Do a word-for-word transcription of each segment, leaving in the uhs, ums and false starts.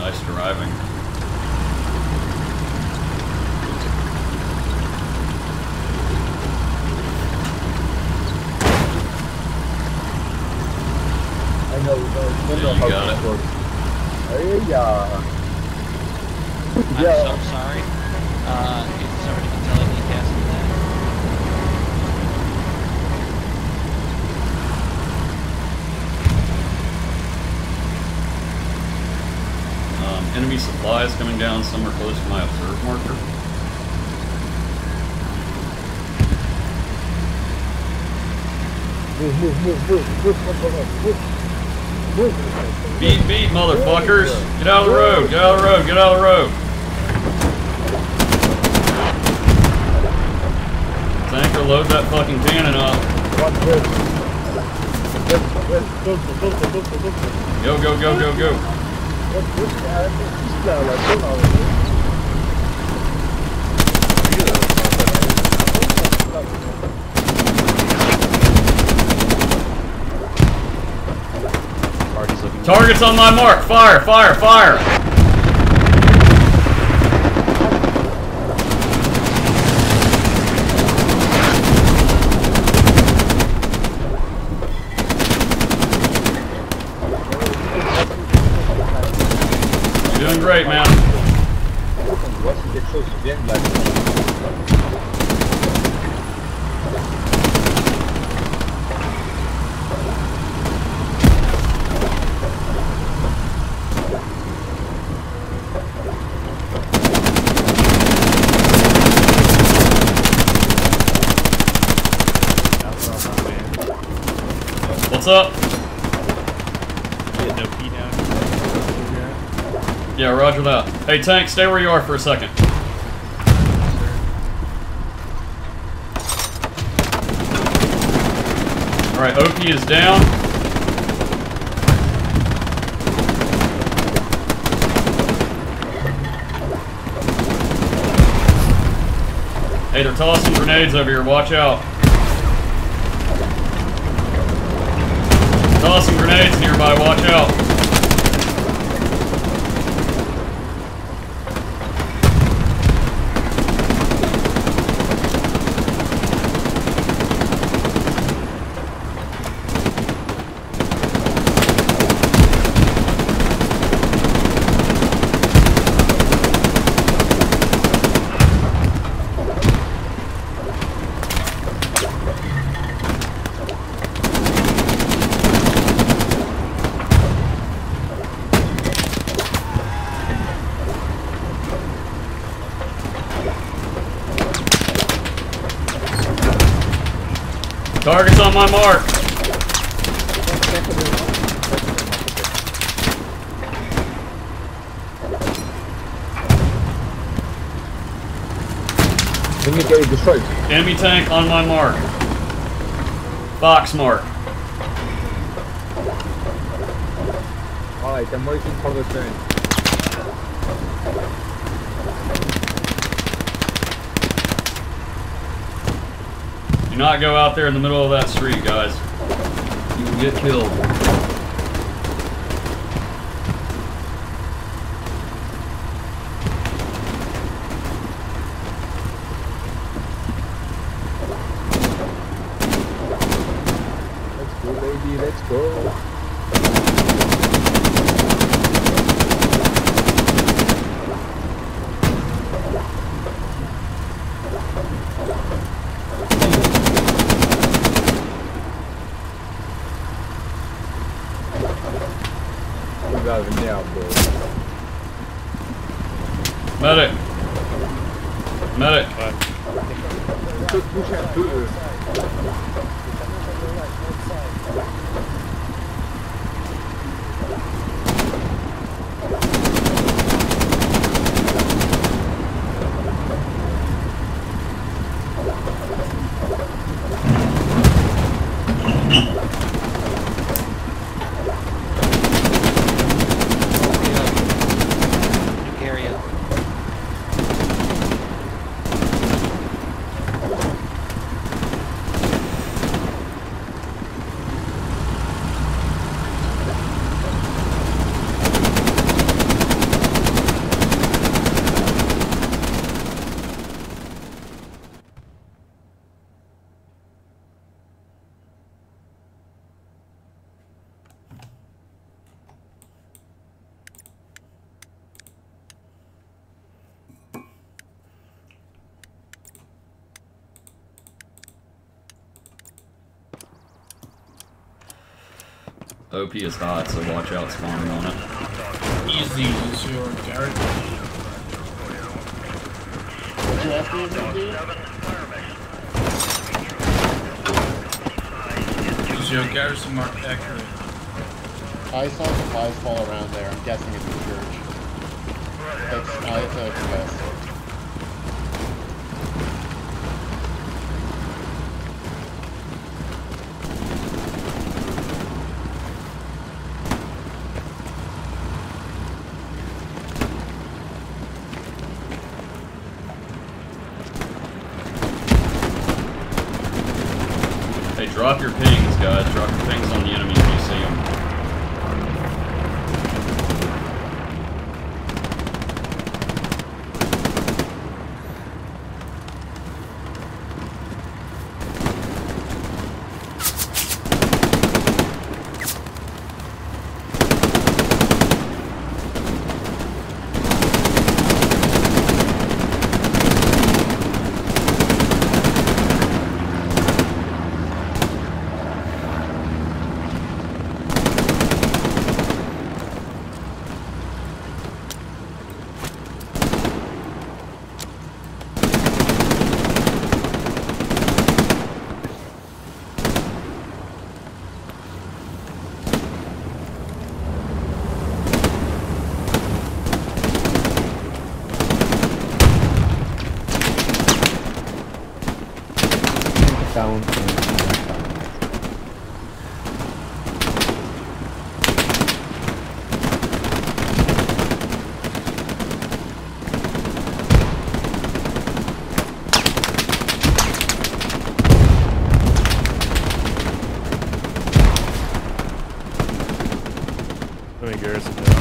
Nice driving. I know, no, no, Yeah, no, you how got to it. work. Hey, yeah. I'm Yeah. so sorry. Uh, if somebody can tell me cast me that. Um, enemy supplies coming down somewhere close to my observe marker. Move, move, move, move, move, move, move, move, move. Beat, beat, motherfuckers! Get out of the road! Get out of the road! Get out of the road! Tanker, load that fucking cannon up. Go, go, go, go, go. Targets on my mark! Fire! Fire! Fire! You're doing great, man. What's up? No P down. Yeah, roger that. Hey, Tank, stay where you are for a second. Alright, O P is down. Hey, they're tossing grenades over here, watch out. Tossing grenades nearby, watch out. Target's on my mark. Enemy getting destroyed. Enemy tank on my mark. Fox mark. Alright, I'm waiting for the train. Do not go out there in the middle of that street, guys. You will get killed. Let's go, baby, let's go. Medic! Medic! O P is hot, so watch out spawning on it. Easy is your Garrett. What'd you ask me to do? Is your garrison mark accurate? I saw supplies fall around there. I'm guessing it's the church. It's, uh, it's a quest. Hey, drop your pings, guys. Drop your pings on the enemy when you see them. Down. Doing garrison down.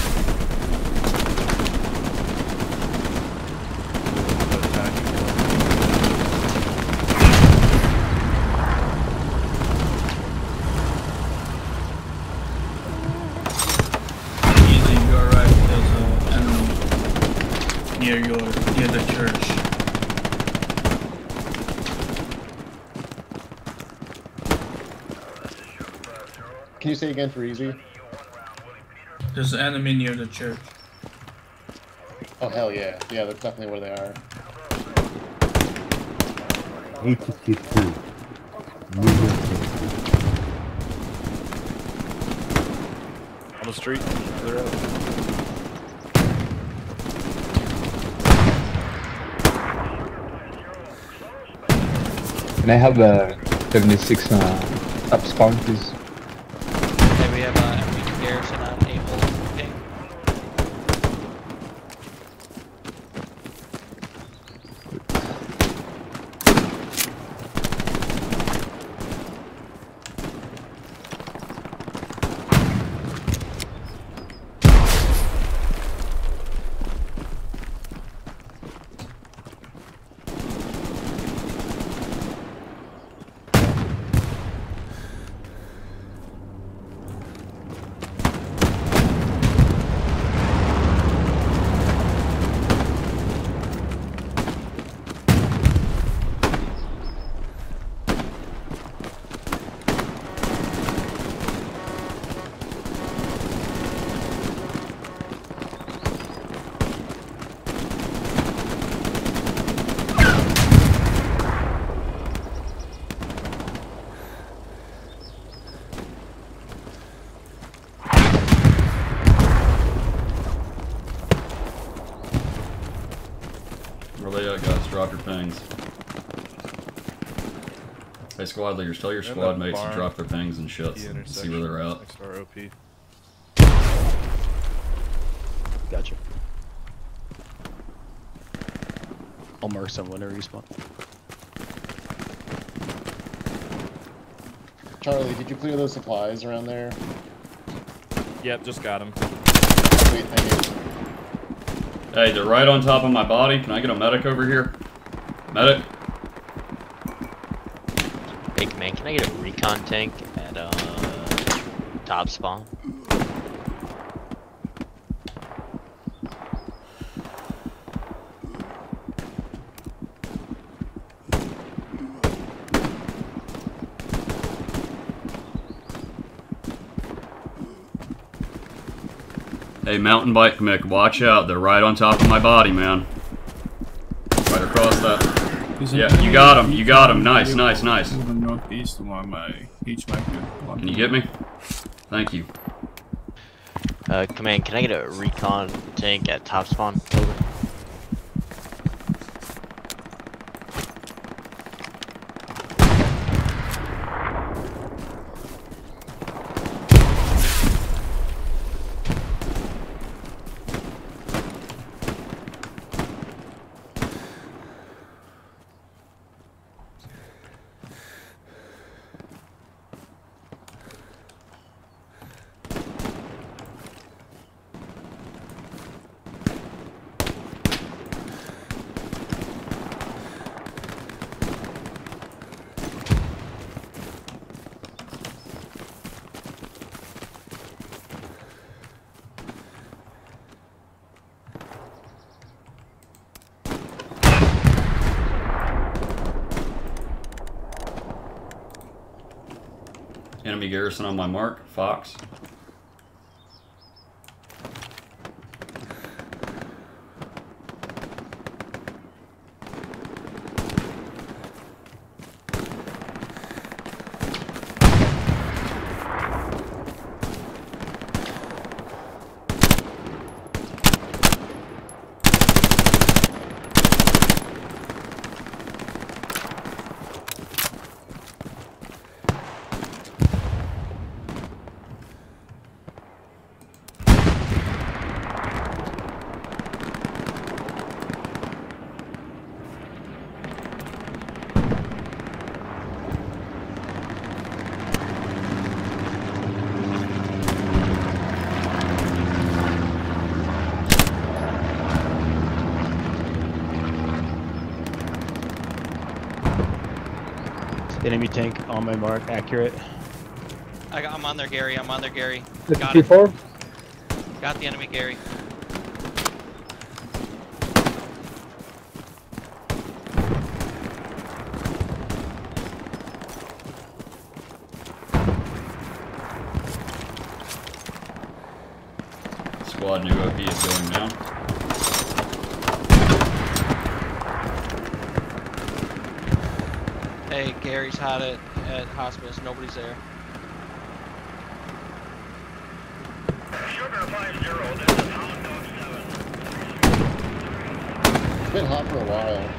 Easy, you're right. There's an enemy near your near the church. Can you say again for easy? There's an enemy near the church. Oh hell yeah. Yeah, that's definitely where they are. eighty-two. On the street. They're out. Can I have a seventy-six uh, up spawn, please? Okay, we have a uh, garrison on Able ping. Where they at, guys? Drop your pings. Hey, squad leaders, tell your They're in squad that mates to barn. drop their pings and shit. The See intersection. where they're at. Next to our O P. Gotcha. I'll mark some whenever you spawn. Charlie, did you clear those supplies around there? Yep, just got him. Sweet, thank you. Hey, they're right on top of my body. Can I get a medic over here? Medic? Hey, man, can I get a recon tank at uh, top spawn? Hey, mountain bike Mick, watch out. They're right on top of my body, man. Right across that. He's Yeah, in- you got him. You got him. Nice, nice, nice. Moving northeast on my H M A. Can you get me? Thank you. Uh, command, can I get a recon tank at top spawn? Over. Enemy garrison on my mark. Fox. Enemy tank on my mark, accurate. I got, I'm on there, Gary. I'm on there, Gary. Let's Got see it. four. Got the enemy, Gary. Squad new O P is going down. Hey, Gary's hot at, at hospice. Nobody's there. Sugar five zero, this is Hound Dog seven. It's been hot for a while.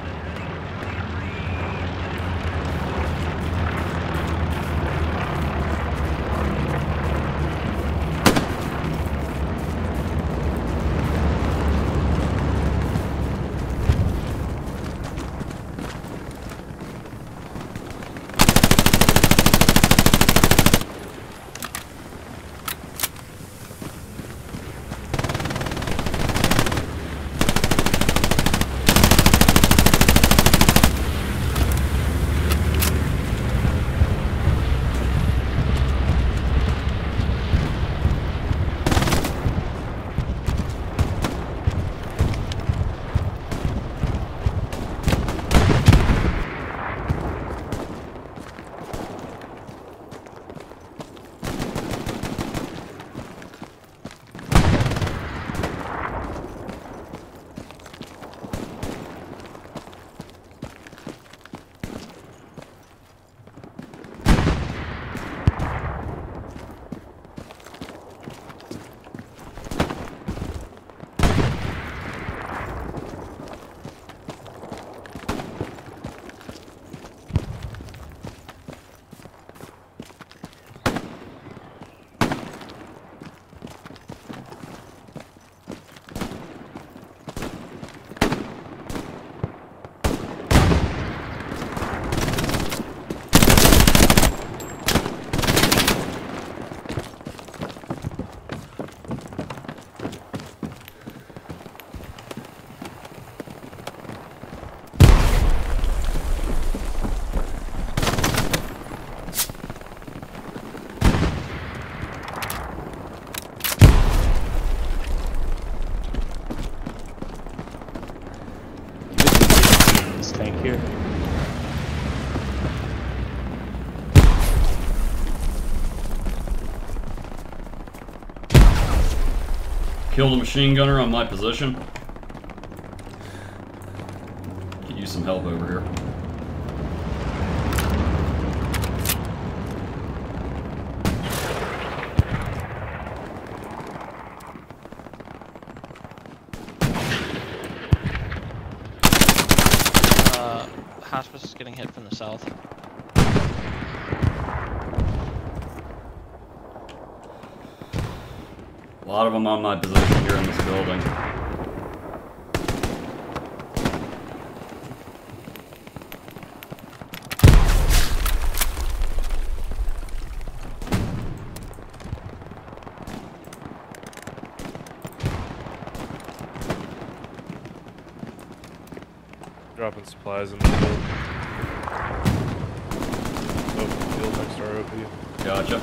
This tank here. Killed a machine gunner on my position. Could use some help over here. Uh, hospice is getting hit from the south. A lot of them on my position here in this building. Dropping supplies in the field. Open field next to our O P. Gotcha.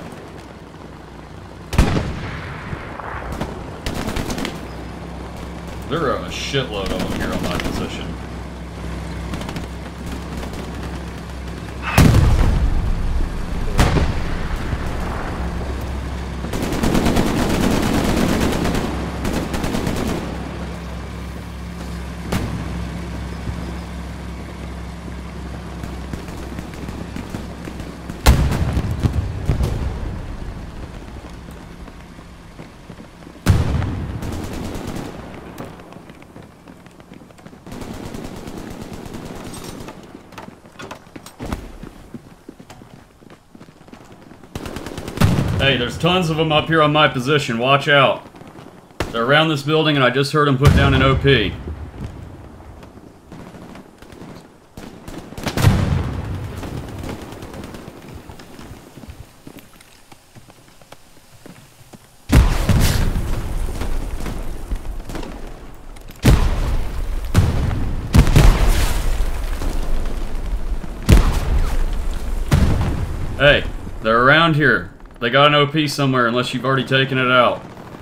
There are a shitload of them here on my position. Hey, there's tons of them up here on my position. Watch out. They're around this building, and I just heard them put down an O P. Hey, they're around here. They got an O P somewhere, unless you've already taken it out.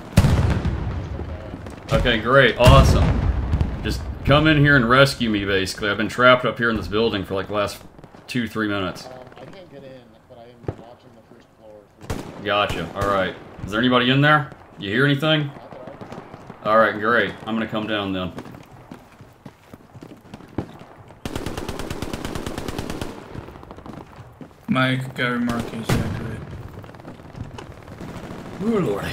Okay, great, awesome. Just come in here and rescue me, basically. I've been trapped up here in this building for like the last two, three minutes. Um, I can't get in, but I am watching the first floor. Through. Gotcha, alright. Is there anybody in there? You hear anything? Alright, great. I'm gonna come down then. Mike, Gary Mark is accurate. Ooh, lordy.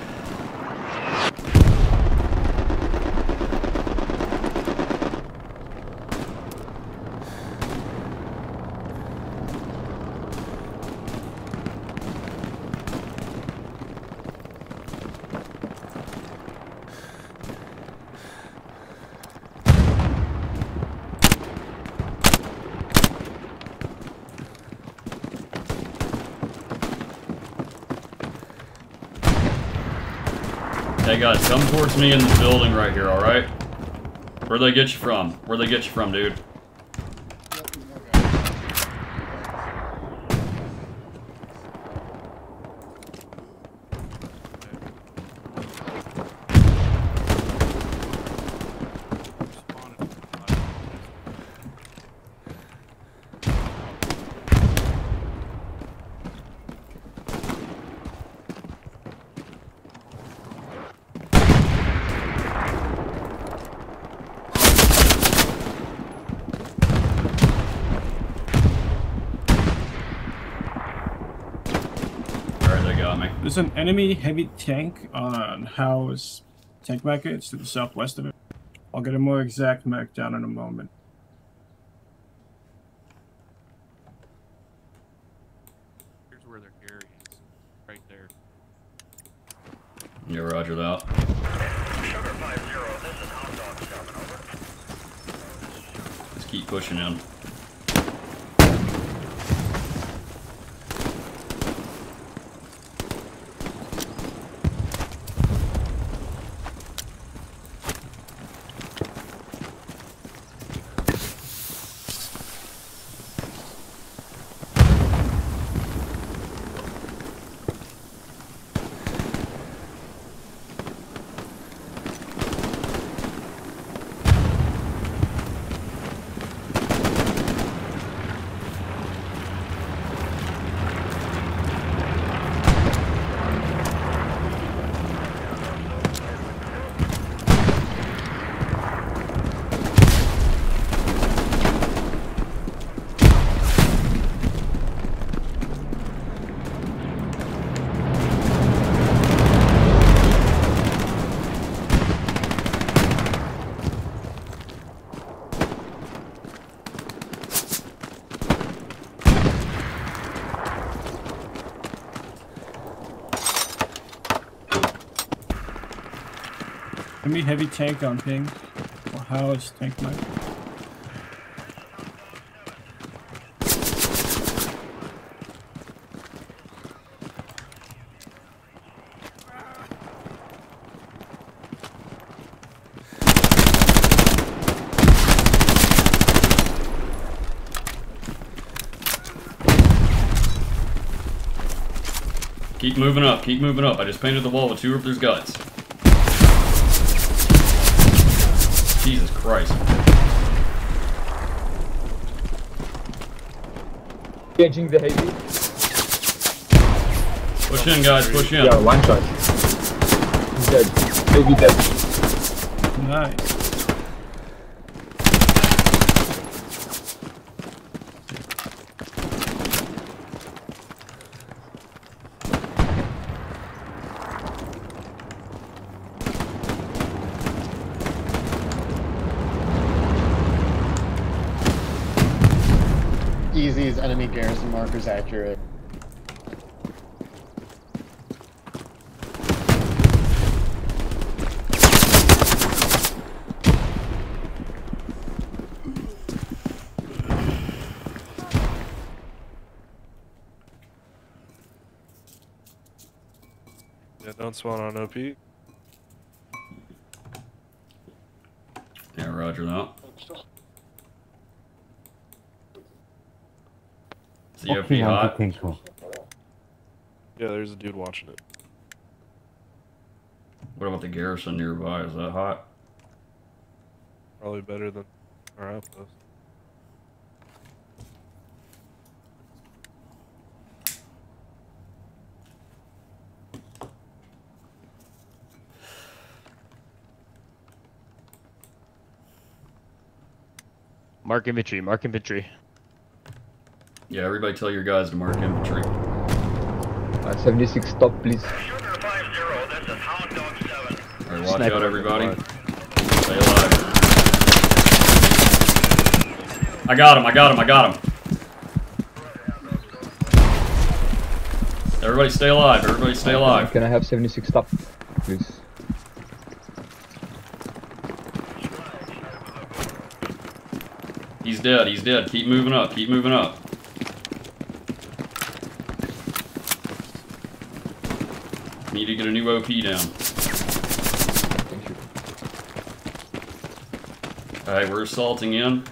Hey guys, come towards me in this building right here, alright? Where'd they get you from? Where'd they get you from, dude? There's an enemy heavy tank on Howe's tank market. It's to the southwest of it. I'll get a more exact mark down in a moment. Here's where their area is. Right there. Yeah, roger that. Sugar five zero, this is Hot Dogs coming over. Let's keep pushing in. Enemy heavy tank on ping. Or house tank mech. Keep moving up, keep moving up. I just painted the wall with two of their guts. Jesus Christ. Engaging the heavy. Push in, guys, push in. Yeah, one shot. He's dead. Heavy dead. Nice. Easy is enemy garrison markers accurate. Yeah, don't spawn on O P. Yeah, roger that. C F P hot. Yeah, there's a dude watching it. What about the garrison nearby? Is that hot? Probably better than our outpost. Mark infantry, mark infantry. Yeah, everybody tell your guys to mark infantry. Uh, seventy-six stop, please. Sugar five zero, this is Hound Dog seven. Alright, watch Sniper. out, everybody. Stay alive. I got him, I got him, I got him. Everybody stay alive, everybody stay alive. Can I have seventy-six stop, please? He's dead, he's dead. Keep moving up, keep moving up. Need to get a new O P down. Thank you. Alright, we're assaulting in.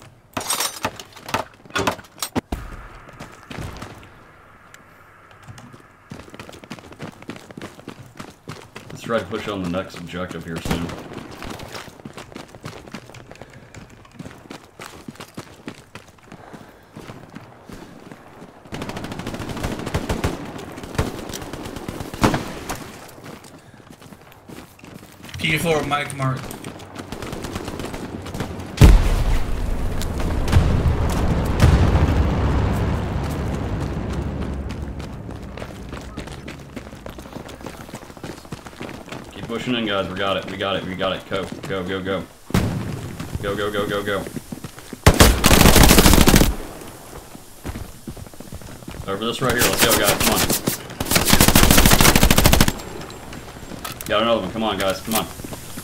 Let's try to push on the next objective here soon. P four, Mike Mark. Keep pushing in, guys. We got it. We got it. We got it. Go. Go, go, go. Go, go, go, go, go. Over this right here. Let's go, guys. Come on. Got another one. Come on, guys. Come on.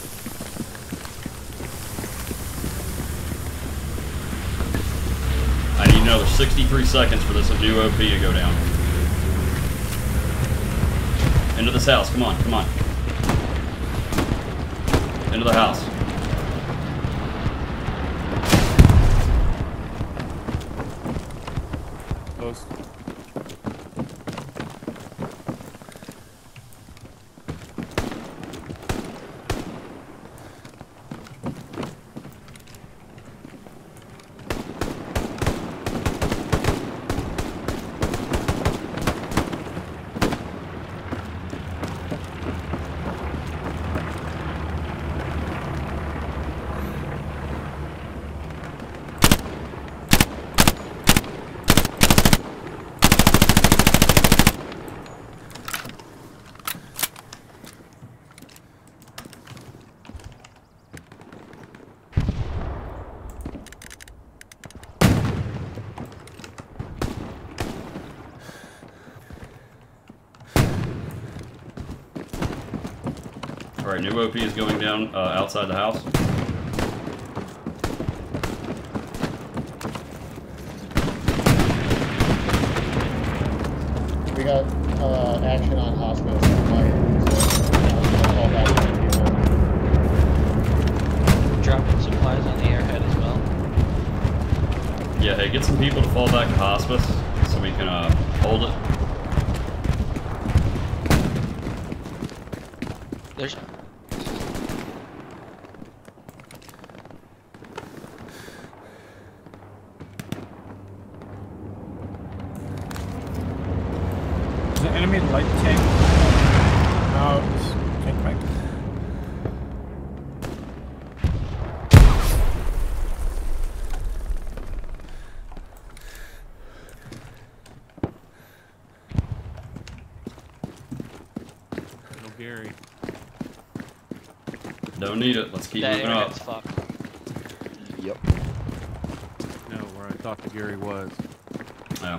I need another sixty-three seconds for this new O P to go down. Into this house. Come on. Come on. Into the house. Post. Alright, new O P is going down uh, outside the house. We got uh, action on hospital. So I'll call back to people. Dropping supplies on the airhead as well. Yeah, hey, get some people to fall back to hospice so we can uh, hold it. There's There's an enemy light tank. No, it's tank mech. No Gary. Don't need it. Let's keep that moving up. airhead's fucked. Yep. No, where I thought the Gary was. Yeah.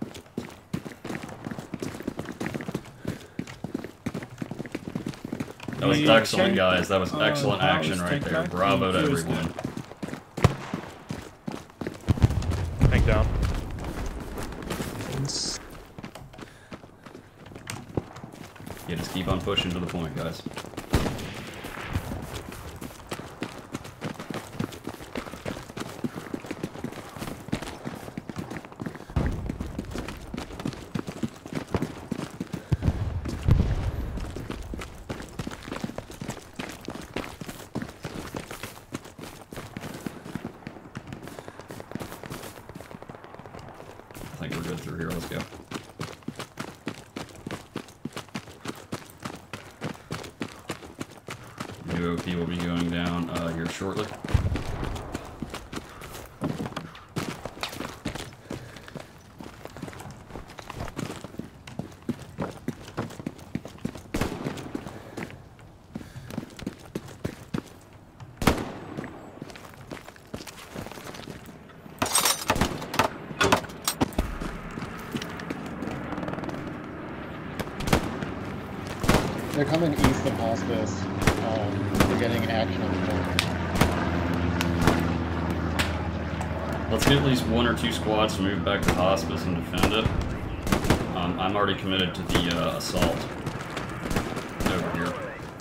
That was The excellent, tank, guys. That was uh, excellent how action is right tank there. mech Bravo to used now? everyone. Tank down. Yeah, just keep on pushing to the point, guys. I think we're good through here. Let's go. New O P will be going down uh, here shortly. They're coming east of hospice. Um, we're getting action on the corner. Let's get at least one or two squads to move back to hospice and defend it. Um, I'm already committed to the uh, assault over here.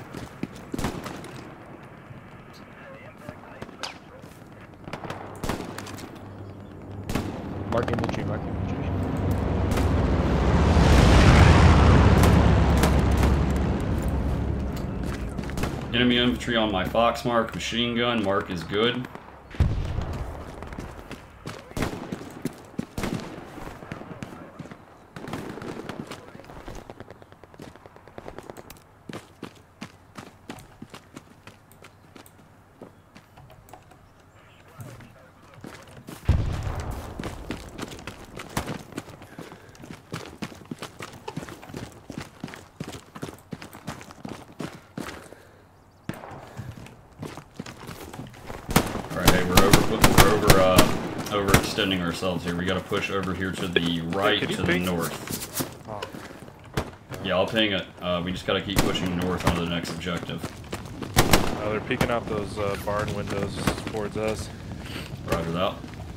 Mark infantry, mark infantry. Enemy infantry on my Fox mark, machine gun, mark is good. Alright, hey, we're over, we're over, uh, overextending ourselves here. We gotta push over here to the right, Can you to the ping? north. Oh. Yeah, I'll ping it. Uh, we just gotta keep pushing north onto the next objective. Uh, they're peeking out those uh, barn windows towards us. Roger that.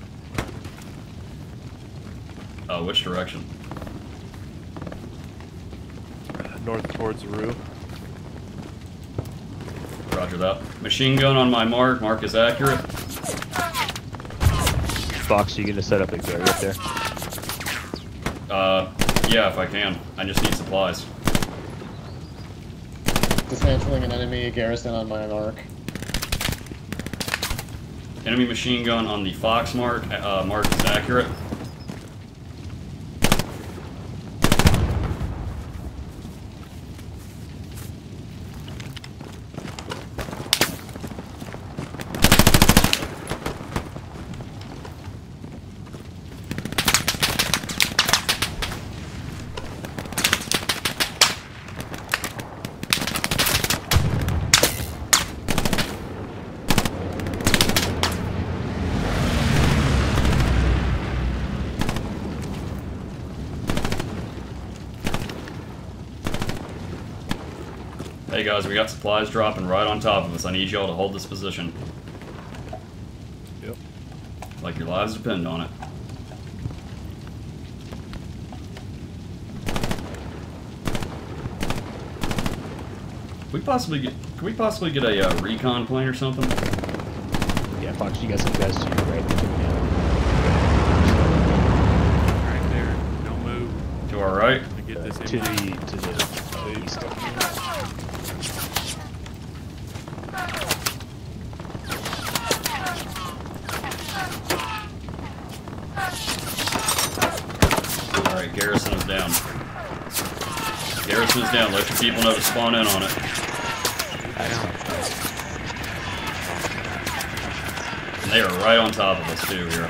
Uh, which direction? North towards the roof. Roger that. Machine gun on my mark. Mark is accurate. Fox, you gonna set up a guard right there? Uh, yeah, if I can. I just need supplies. Dismantling an enemy garrison on my mark. Enemy machine gun on the Fox mark. Uh, mark is accurate. Hey guys, we got supplies dropping right on top of us. I need y'all to hold this position. Yep. Like your lives depend on it. Can we possibly get? Can we possibly get a uh, recon plane or something? Yeah, Fox, you got some guys to your right. Right there. Don't move. To our right. To get this To in. the to the east. All right, garrison is down. Garrison is down. Let your people know to spawn in on it. And they are right on top of us too here.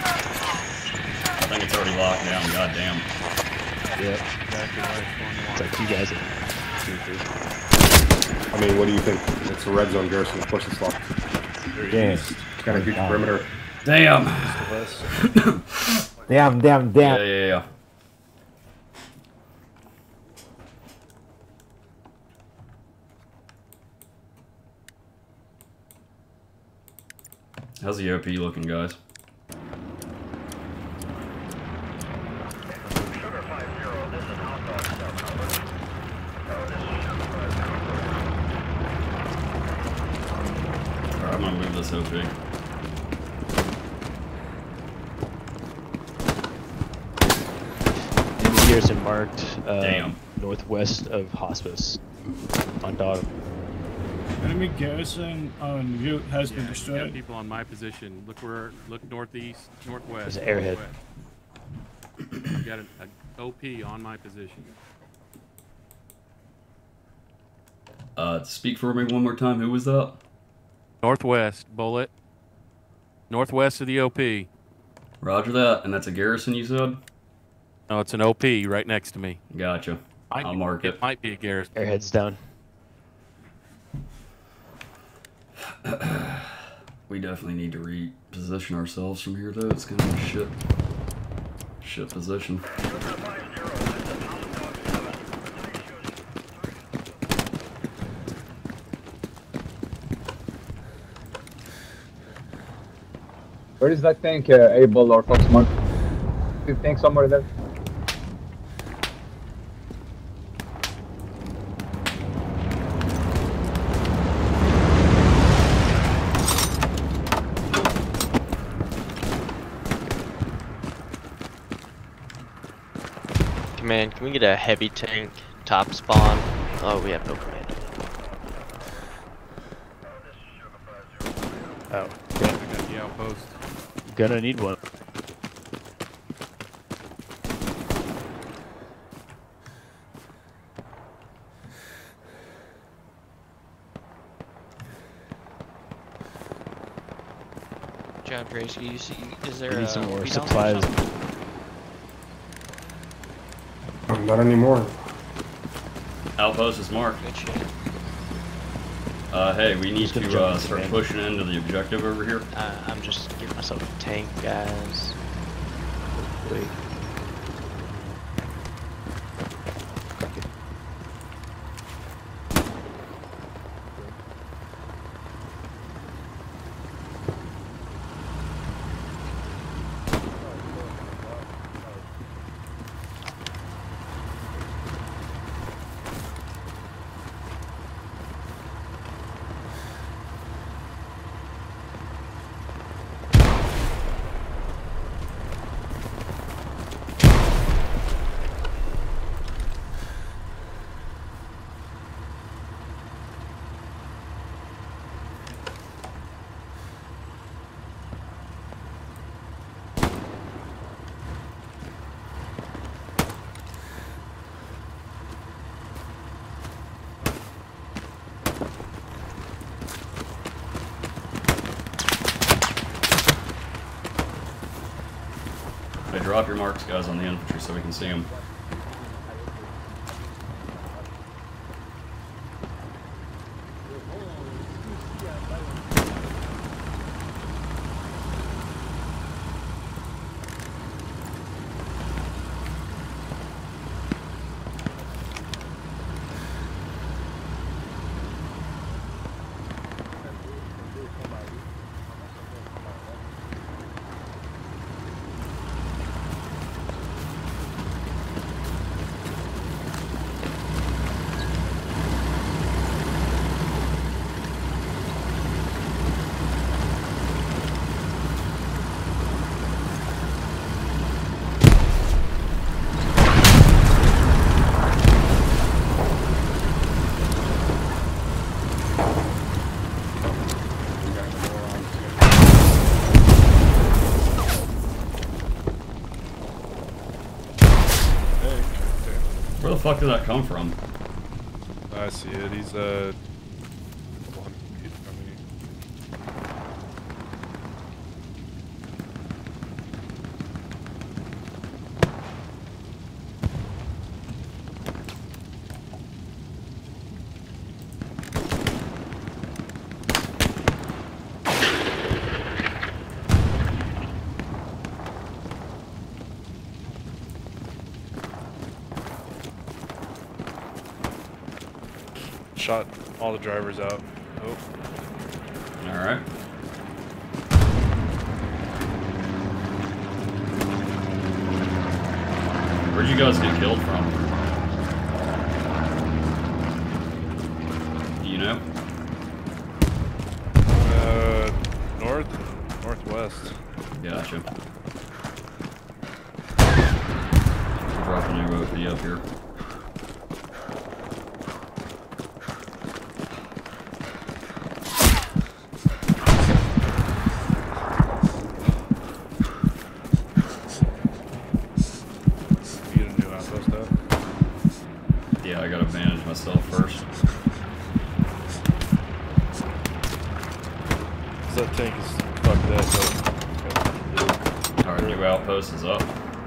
I think it's already locked down. Goddamn. Yep. It's like you guys are two, three. I mean, what do you think? It's a red zone, garrison. Of course it's locked. Damn. Got a huge perimeter. Damn. Damn, damn, damn. Yeah, yeah, yeah. How's the O P looking, guys? Sugar five zero, this is hot dog stuff, over. Oh, this is Sugar five zero. Alright, I'm gonna move this O P. Enemy garrison marked uh, Damn. northwest of hospice on dog. Enemy garrison on route has been Yeah, got destroyed. people on my position. Look where, look northeast, northwest. There's an airhead. northwest. I've got an O P on my position. Uh, speak for me one more time. Who was that? Northwest, bullet. Northwest of the O P. Roger that. And that's a garrison, you said? No, it's an O P right next to me. Gotcha. Might I'll be- mark it. It might be a garrison. Airhead's down. We definitely need to reposition ourselves from here, though. It's kind of a shit, shit position. Where is that tank, uh, Able or Foxmark? You think somewhere there? Command, can we get a heavy tank top spawn? Oh, we have no command. Oh, I got the outpost. gonna need one. John Gracie, you see, is there We need a some more beat down or supplies. something? Um, not anymore. Outpost is marked. Good shit. Uh, hey, we need Just gonna to jump uh, in start command. pushing into the objective over here. Uh, I'm just getting myself a tank, guys. Quick. Hey, drop your marks, guys, on the infantry so we can see them. fuck did that come from? I see it. He's uh. a couple hundred feet from me. Shot all the drivers out. Oh. Alright. Where'd you guys get killed from? Do you know? Uh, north, northwest. Gotcha. Drop a new O P up here. Yeah, I gotta manage myself first. That tank is fucked up. Alright, new outpost is up.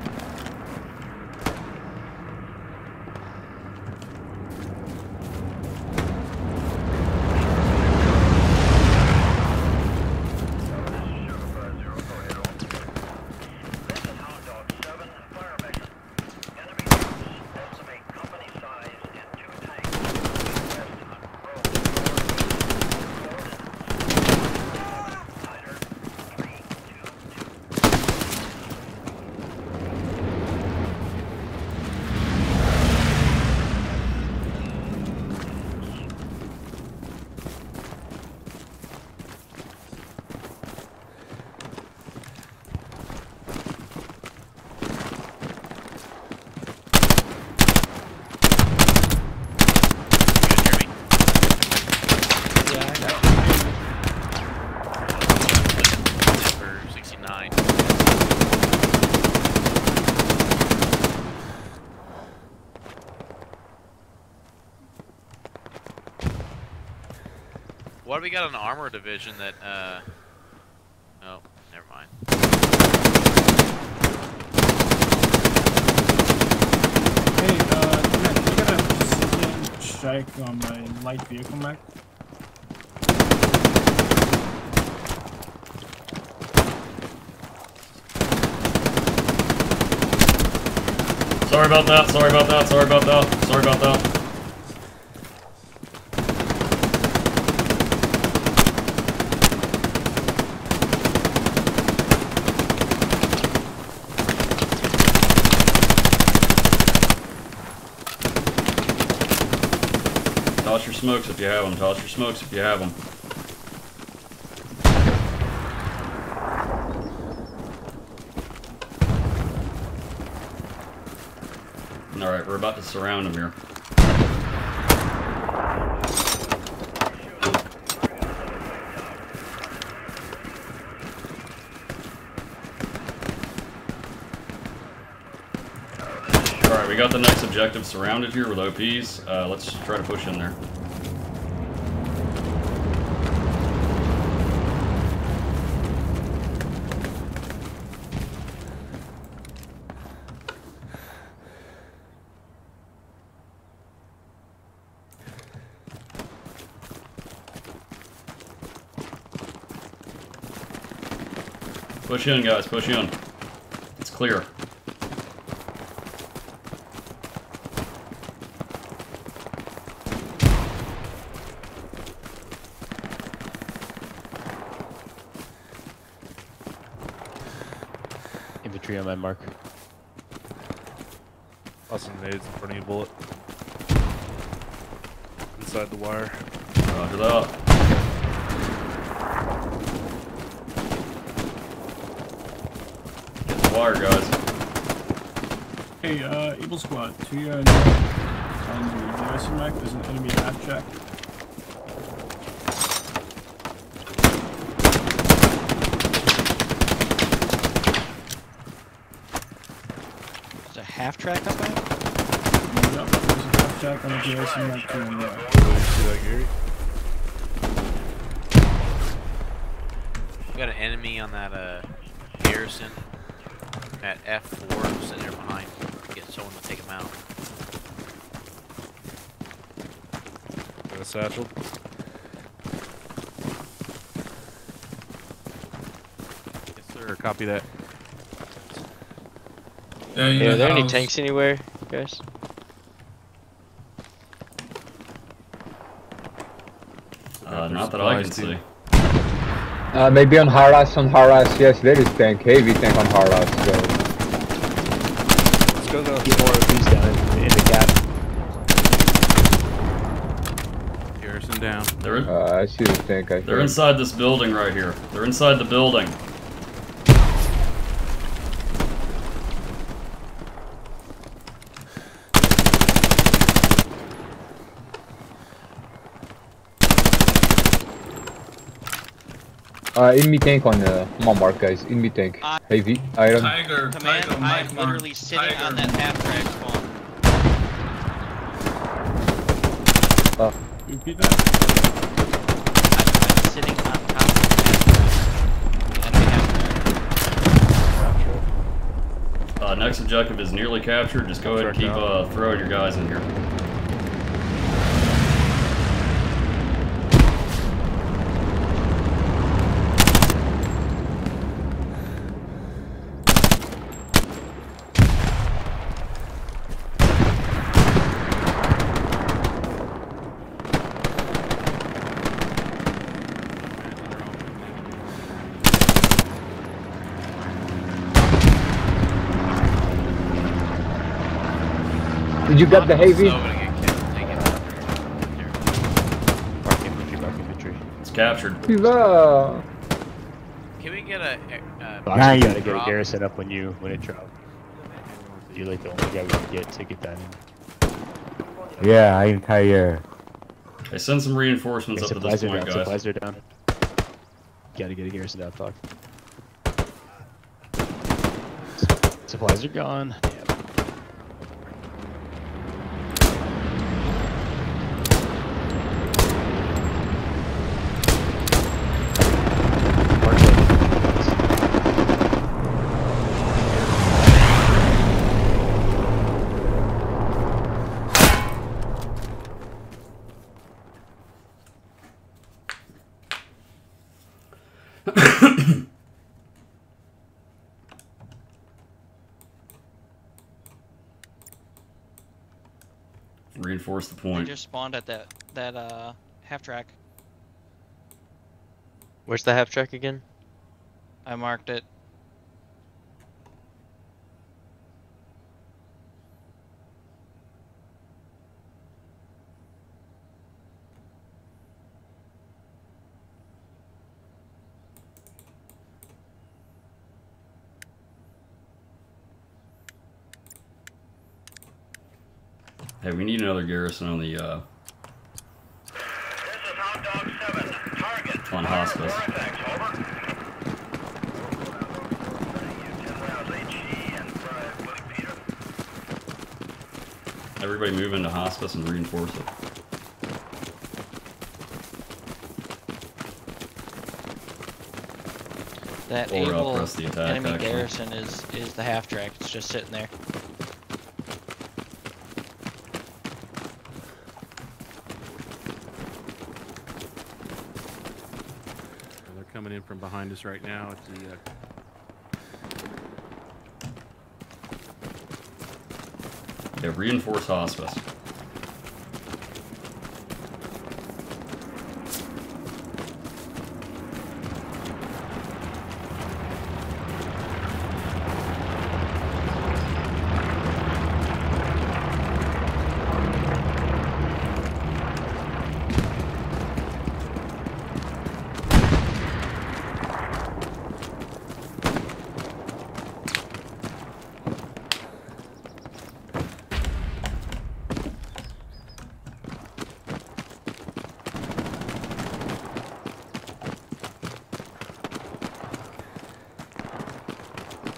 What do we got an armor division that, uh... Oh, never mind. Hey, uh, Matt, you got a precision strike on my light vehicle, Mac? Sorry about that, sorry about that, sorry about that, sorry about that. Toss your smokes if you have them. Toss your smokes if you have them. Alright, we're about to surround them here. Alright, we got the next objective surrounded here with O Ps. Uh, let's try to push in there. Push in, guys, push in. It's clear. Infantry on my mark. Awesome nades in front of you, Bullet. Inside the wire. Roger that. Wire, guys. Hey, uh, Evil Squad, to your north on the Garrison Mac, there's an enemy half track. There's a half track up there? Yep. check on the Garrison Mech two in there. Oh, you see that, Gary? We got an enemy on that uh, Garrison at F four sitting there behind. Get someone to take him out. Got a satchel. Yes, sir. Copy that. Yeah, Hey, are there any house. tanks anywhere, guys? Uh, not that I can supplies, see. Uh, maybe on Haras, on Haras, yes, there is tank, heavy tank on Haras, so. Let's go down. Get more of these down in, in the gap. Garrison down. They're in, Uh, I see the tank, I they're think. inside this building right here. They're inside the building. Uh, enemy tank on uh, my mark, guys. Enemy tank. Uh, Heavy, iron. Tiger, Command, Tiger, I'm Mike Mark, literally sitting Tiger. on that half track spawn. Repeat that. I'm, I'm sitting on top of the enemy half track. Uh, next objective is nearly captured. Just go ahead and keep uh, throwing your guys in here. Did you get the heavy? So gonna get killed. Take it. Mark infantry, mark infantry. It's captured. Viva! Can we get a? Uh, Now you gotta get a drop? garrison up when you when it drops. You're like the only guy we can get to get that in. Yeah, I'm tired. Hey, send some reinforcements Okay, up to this supplies are point, down. guys. Supplies are down. Gotta get a garrison down, fuck. Supplies are gone. Damn. Mark it. Reinforce the They point. just spawned at that that uh half track. Where's the half track again? I marked it. Hey, we need another garrison on the uh, This is Hot Dog seven. Target. on hospice. Vortex, over. ten rounds H E and five Willie Peter. Everybody move into hospice and reinforce it. That Or, uh, able press the attack, enemy actually. garrison is is the half track. It's just sitting there. They're coming in from behind us right now. It's the. Uh, Yeah, reinforce hospice.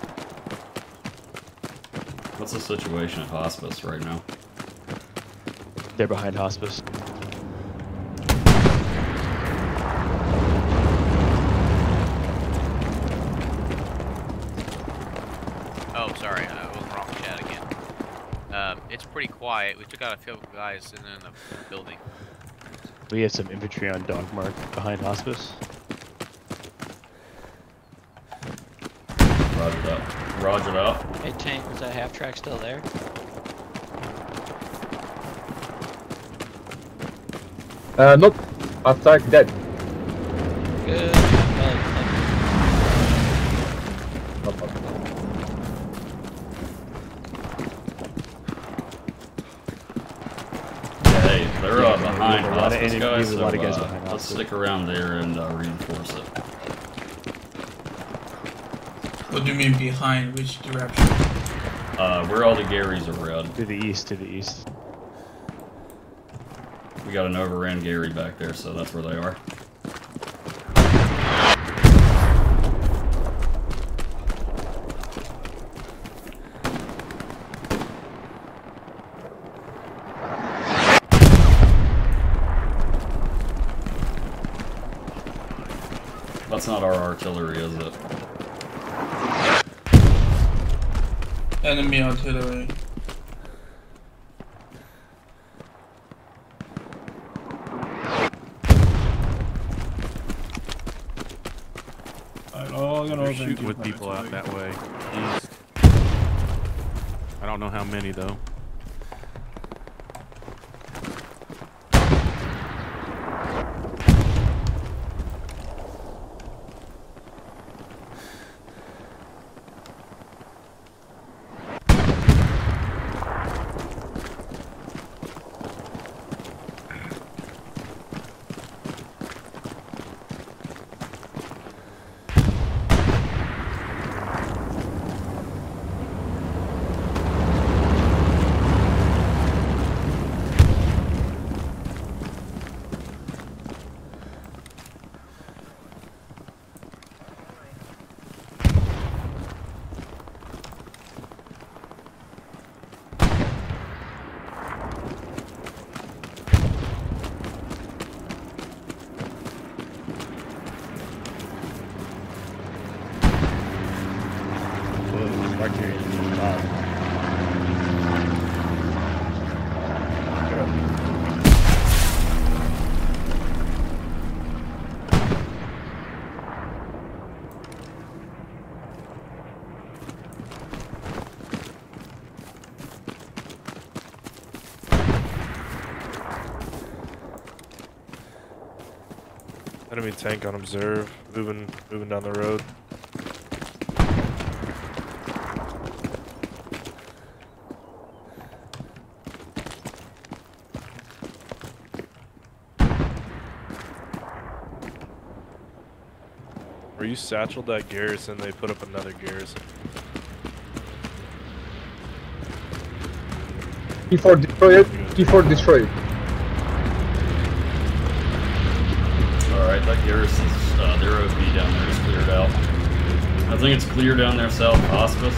What's the situation at hospice right now? They're behind hospice. Oh, sorry, I was wrong chat again. Um, it's pretty quiet. We took out a few guys in, in the building. We have some infantry on dog mark behind hospice. Roger that. Roger that. Hey, tank, was that half track still there? Uh, nope. Half track dead. Good. Well, No problem. Hey, they're uh, behind a lot of hospice enemy- guys, a so lot of guys uh, behind let's hospice. stick around there and uh, reinforce it. What do you mean behind? Which direction? Uh, where all the Garys are red. To the east, to the east. We got an overran Gary back there, so that's where they are. That's not our artillery, is it? Enemy artillery. Alright, all gonna They're open shooting two with people out planets, that way. East. I don't know how many though. Whoa, artillery. Wow. Enemy tank on observe, moving, moving down the road. Were you satcheled that garrison? They put up another garrison. T four destroy it. T four destroy it. Alright, that garrison's, uh, their O P down there is cleared out. I think it's clear down there south of hospice.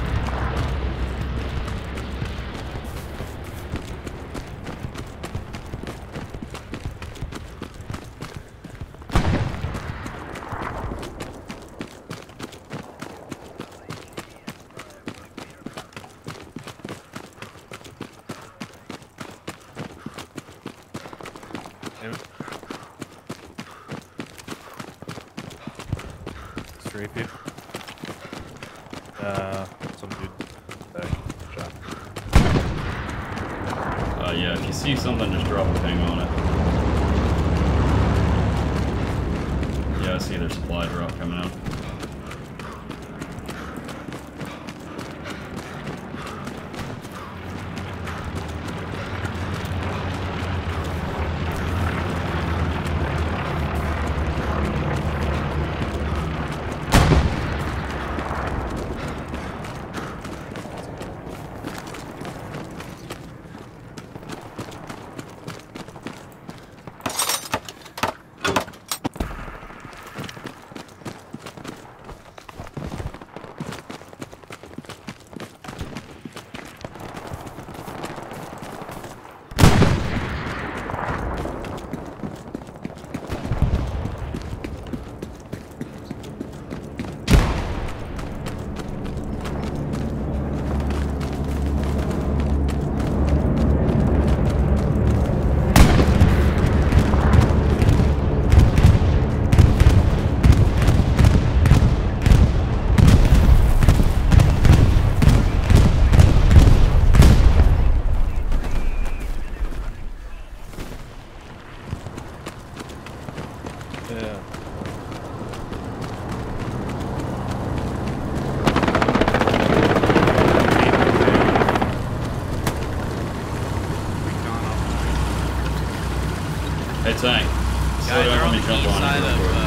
Strafe you? Uh, some dude back. Shot. Uh, yeah, if you see something, just drop a ping on it. Yeah, I see their supply drop coming out. me jump east on side it real of quick.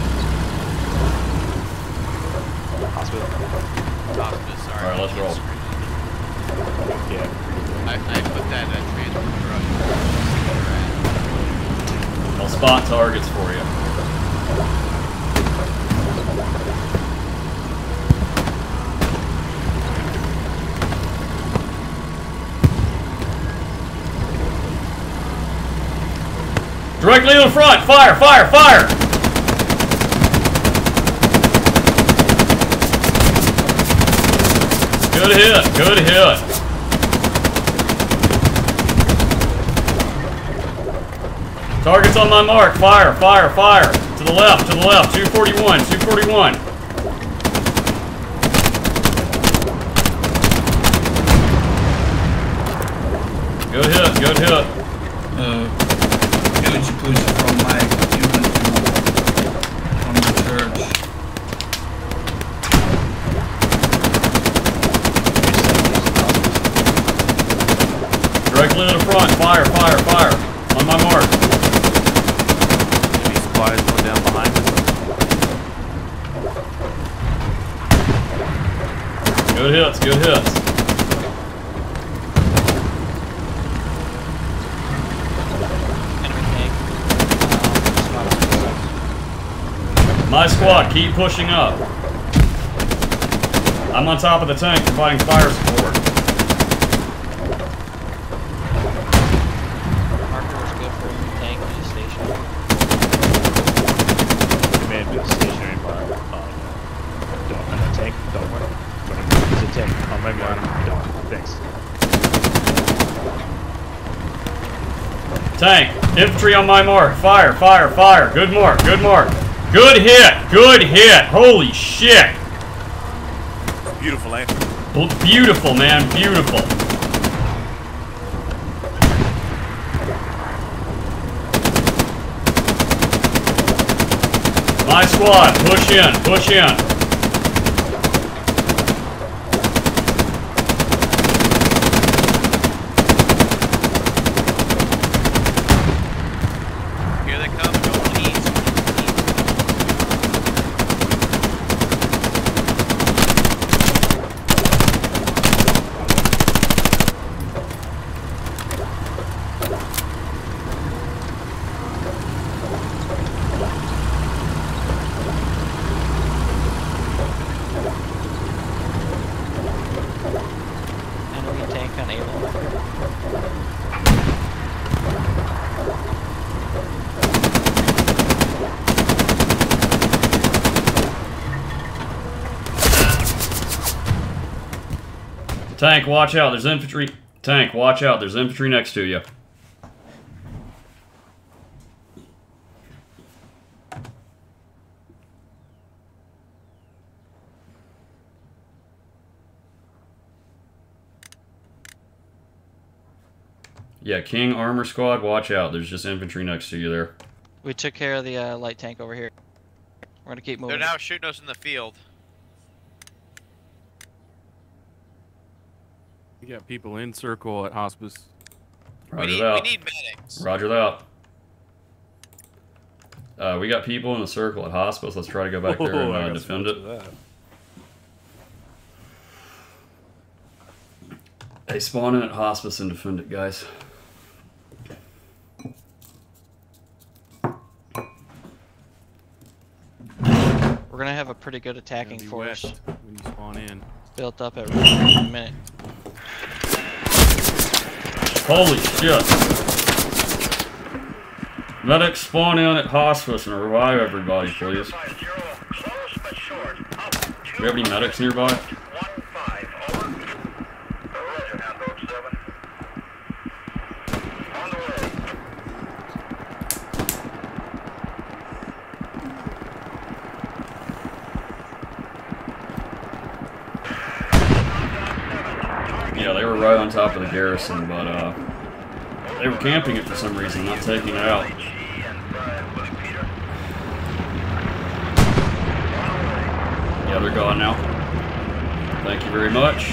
uh, Hospital. hospice. Sorry. Alright, let's roll. Yeah. I, I put that uh, transport truck. I'll spot targets for you. Directly in the front! Fire! Fire! Fire! Good hit! Good hit! Targets on my mark! Fire! Fire! Fire! To the left! To the left! two forty-one! two forty-one! Good hit! Good hit! Uh, huge push from Mike even to from the church. Directly in the front! Fire! Fire! Fire! On my mark! Enemy supplies going down behind us. Good hits! Good hits! My squad, keep pushing up. I'm on top of the tank providing fire support. Marker is good for tank and station. Command is stationary mark on, don't, on the tank. Don't worry. When it moves the tank on my mark, don't. Thanks. Tank, infantry on my mark. Fire, fire, fire. Good mark, good mark. Good hit, good hit. Holy shit. Beautiful, eh? Beautiful, man, beautiful. My squad, push in, push in. Here they come, going east. Enemy tank on Able. Tank, watch out, there's infantry. Tank, watch out, there's infantry next to you. Yeah, King Armor Squad, watch out, there's just infantry next to you there. We took care of the uh, light tank over here. We're gonna keep moving. They're now shooting us in the field. We got people in circle at hospice. Roger we need, that. We need medics. Roger that. Uh, we got people in the circle at hospice. Let's try to go back there and Oh, I uh, got defend so it. much of that. Hey, spawn in at hospice and defend it, guys. We're gonna have a pretty good attacking Be force west when you spawn in. built up at one minute. Holy shit. Medics spawn in at hospice and revive everybody, please. Do we have any medics nearby? Yeah, they were right on top of the garrison, but uh, they were camping it for some reason, not taking it out. Yeah, they're gone now. Thank you very much.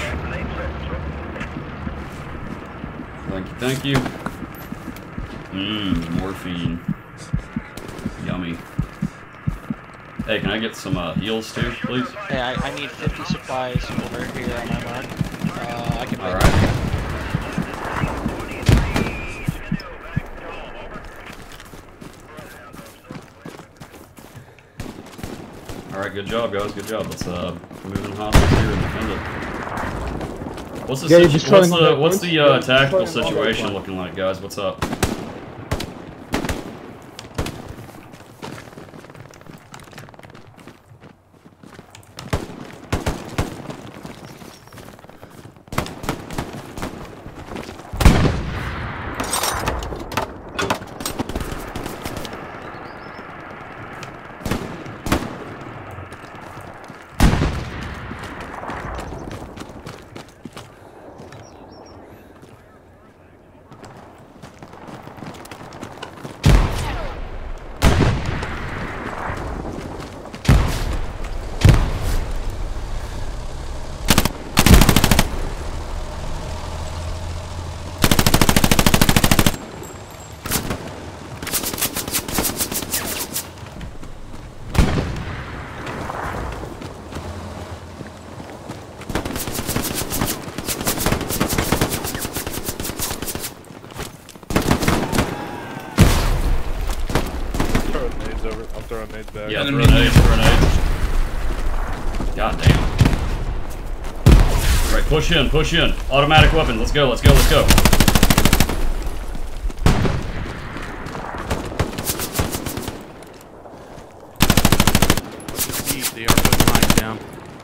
Thank you, thank you. Mmm, morphine. Yummy. Hey, can I get some uh, heals too, please? Hey, I, I need fifty supplies over here on my mark. Uh, I can. All right. All right, good job, guys. Good job. Let's uh, move in hostiles here and defend it. What's the Yeah, you're situ- destroying what's all the their what's points? the uh, You're tactical destroying all their situation points. looking like, guys? What's up? Throwing nades over. I'm throwing nades back. Yeah, grenades, grenades. God damn. All right, push in, push in. Automatic weapons. Let's go, let's go, let's go. They are putting mines down.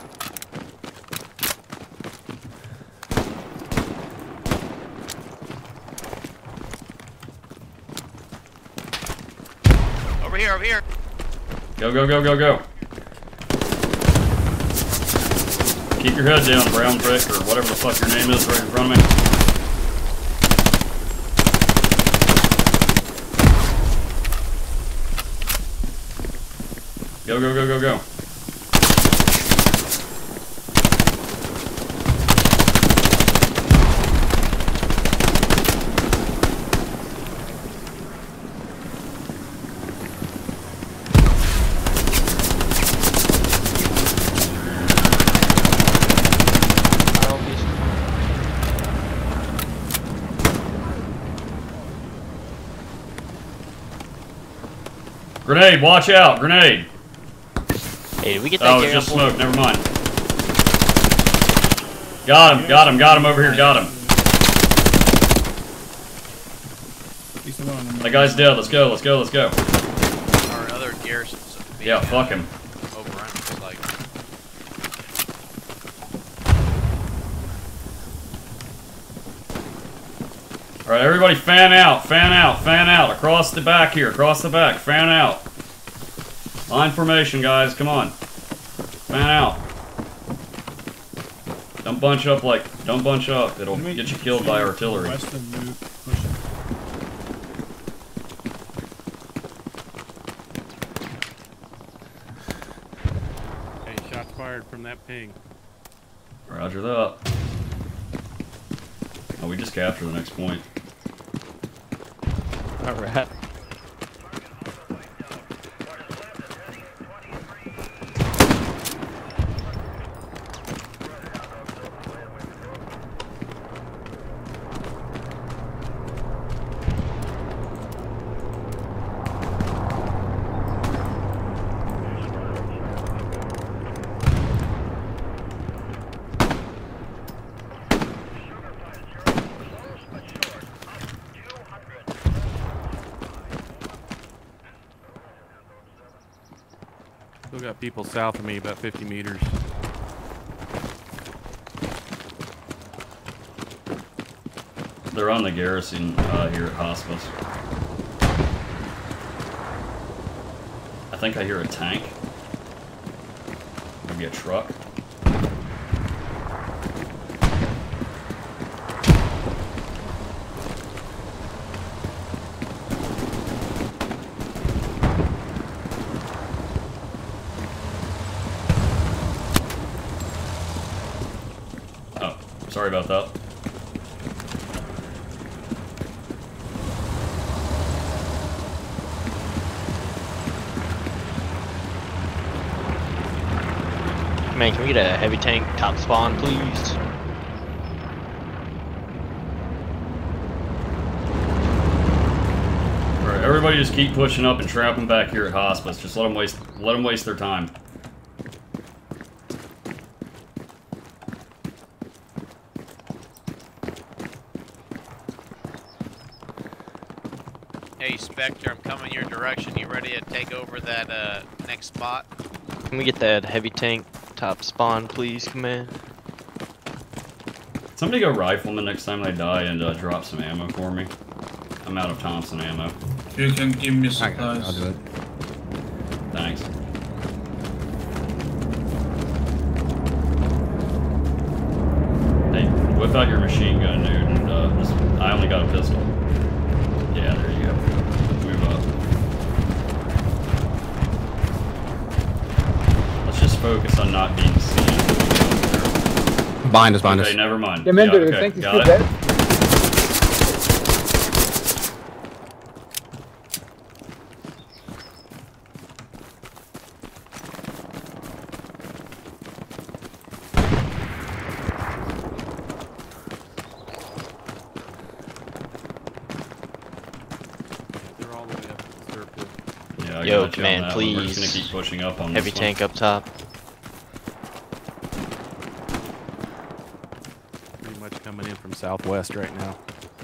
Over here, over here. Go, go, go, go, go. Keep your head down, Brown Brick, or whatever the fuck your name is right in front of me. Go, go, go, go, go. Grenade, watch out, grenade. Hey, did we get that? Oh, it's just smoke, never mind. Got him, got him, got him over here, got him. That guy's dead, let's go, let's go, let's go. Our other garrisons. Yeah, fuck him. Overrun, it's like. Alright, everybody fan out, fan out, fan out. Across the back here, across the back, fan out. Line formation, guys, come on. Fan out. Don't bunch up like, don't bunch up. It'll get you killed by artillery. West of Luke, pushing. Hey, shots fired from that ping. Roger that. Oh, we just captured the next point. Alright. Still got people south of me, about fifty meters. They're on the garrison uh, here at Hospice. I think I hear a tank. Maybe a truck. Oh, sorry about that. Man, can we get a heavy tank top spawn, please? Alright, everybody just keep pushing up and trap them back here at hospice. Just let them waste, let them waste their time. Hey, Spectre, I'm coming your direction. You ready to take over that uh, next spot? Can we get that heavy tank top spawn, please, command? Somebody go rifleman next time they die and uh, drop some ammo for me. I'm out of Thompson ammo. You can give me supplies. I'll do it. Thanks. Hey, whip out your machine gun, dude, and uh, just, I only got a pistol. Yeah, there you go. Move up. Let's just focus on not being seen. Behind us, behind okay, us. never mind. Commander, yeah, the okay, tank is got still it. dead. They're all the way up to the circle. Yeah, I Yo, got you on command, that one. We're just please. gonna keep pushing up on Heavy this tank one. up top. Pretty much coming in from southwest right now.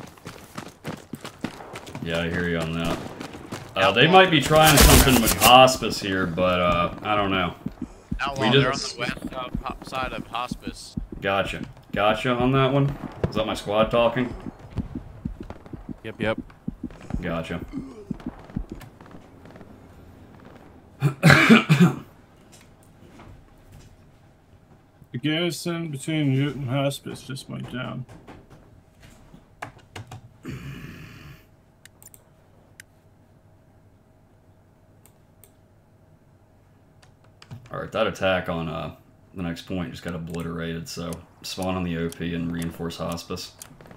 Yeah, I hear you on that. Uh, they might be trying something with hospice here, but uh, I don't know. Outlaw, We they're on just- the west uh, po- side of hospice. Gotcha. Gotcha on that one. Is that my squad talking? Yep, yep. Gotcha. The garrison between Newton and Hospice just went down. Alright, that attack on uh, the next point just got obliterated, so spawn on the O P and reinforce hospice.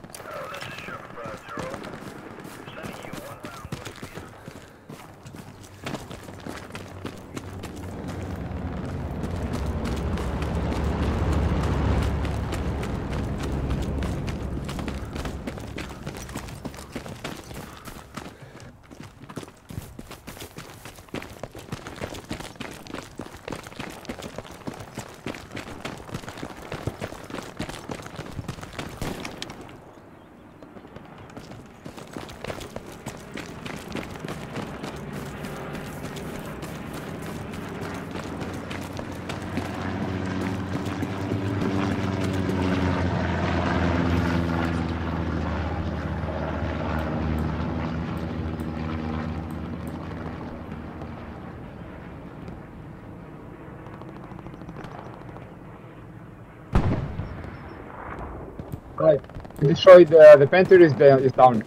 Right. We destroyed uh, the Panther is, the, is down.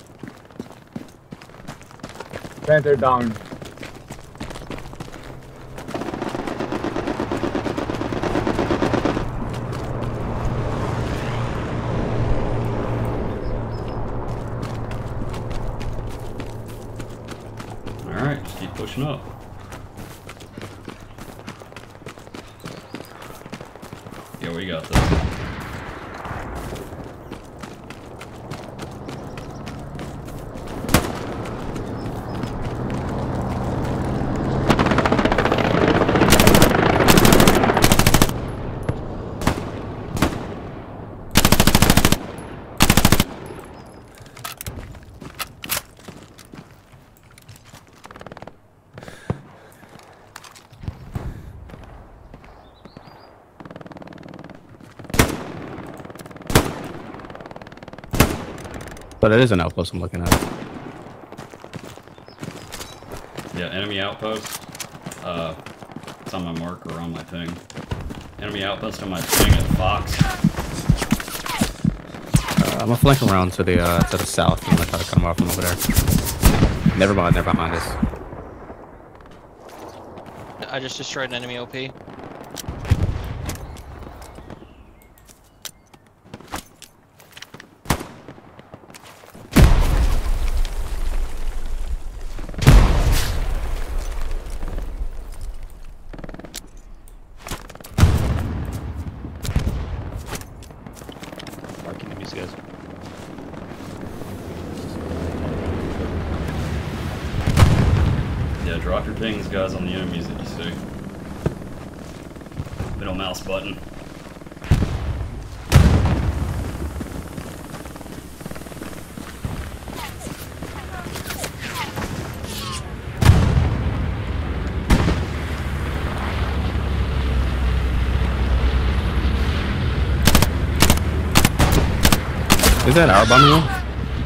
Panther down. Alright, just keep pushing up. Yeah, we got this. But it is an outpost I'm looking at. Yeah, enemy outpost. Uh, it's on my marker on my ping. Enemy outpost on my ping at Fox. Uh, I'm gonna flank around to the uh, to the south. I'm gonna try to come off from over there. Never mind, they're behind us. I just destroyed an enemy O P. pings, guys, on the enemies that you see. Middle mouse button. Is that our bombing one?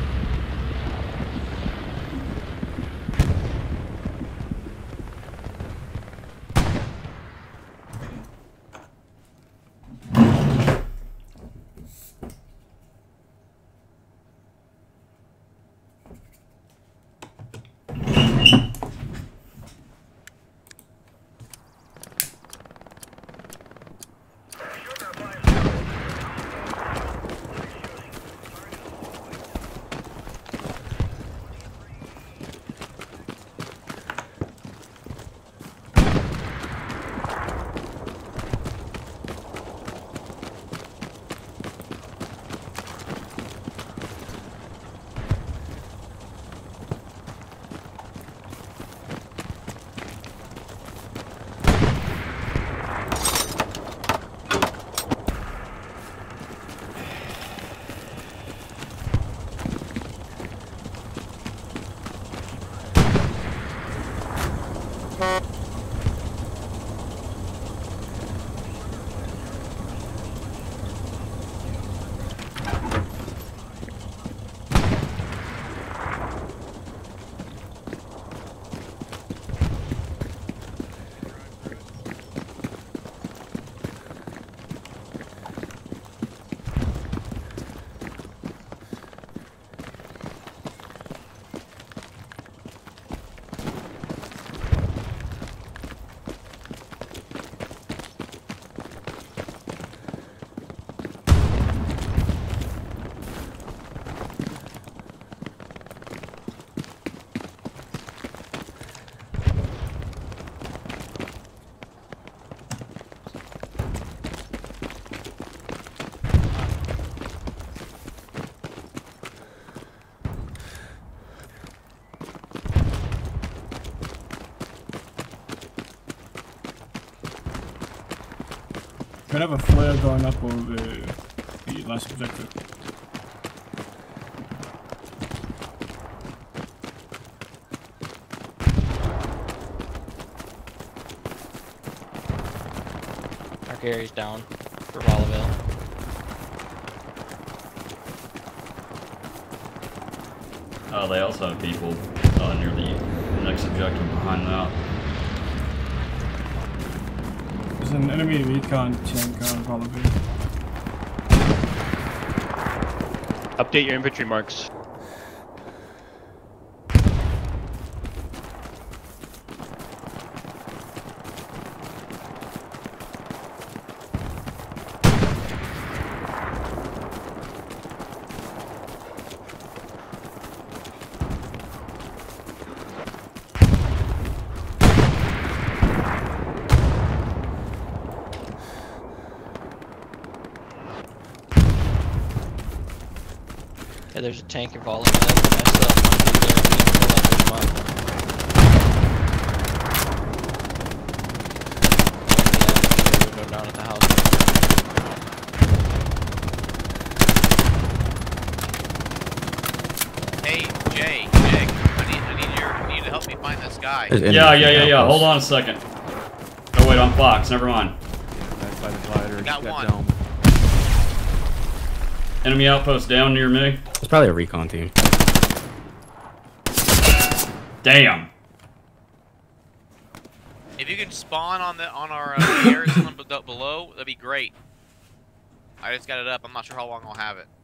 We have a flare going up over the, the last objective. Our Gary's down for Volaville. Oh, they also have people uh, near the next objective behind that. There's an enemy recon tank on Volaville. Update your infantry marks. Yeah, there's a tank involved in that. I still have one dude there. We can pull up this month. Yeah, we'll go down at the house. Hey, Jay, Jay, I need, I need your, I need to help me find this guy. Yeah, yeah, yeah, yeah. Hold on a second. Oh wait, I'm Fox. Never mind. By the glider, Got that one. dome. Enemy outpost down near me. It's probably a recon team. Damn. If you can spawn on the on our uh, garrison below, that'd be great. I just got it up. I'm not sure how long I'll have it.